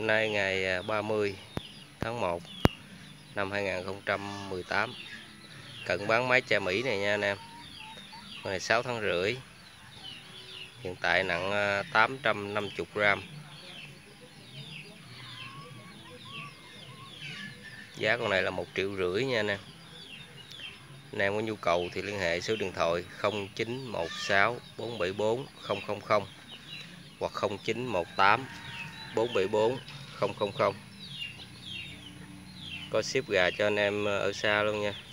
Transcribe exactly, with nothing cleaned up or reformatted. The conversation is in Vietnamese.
Hôm nay ngày ba mươi tháng một năm hai nghìn không trăm mười tám. Cận bán máy cha Mỹ này nha anh em. Con này sáu tháng rưỡi. Hiện tại nặng tám trăm năm mươi gram. Giá con này là một triệu rưỡi nha anh em. Anh em có nhu cầu thì liên hệ số điện thoại không chín một sáu bốn bảy bốn không không không hoặc không chín một tám bốn bảy bốn không không không. Có ship gà cho anh em ở xa luôn nha.